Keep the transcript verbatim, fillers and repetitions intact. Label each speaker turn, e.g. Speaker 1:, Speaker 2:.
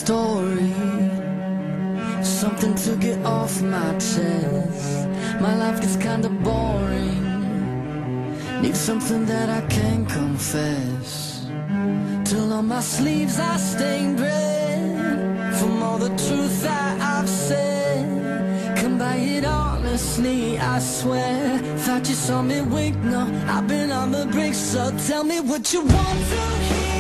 Speaker 1: story, something to get off my chest. My life gets kinda boring, need something that I can confess. Till on my sleeves I stained red from all the truth that I've said. Come by it honestly, I swear. Thought you saw me wink, no, I've been on the brink. So tell me what you want to hear.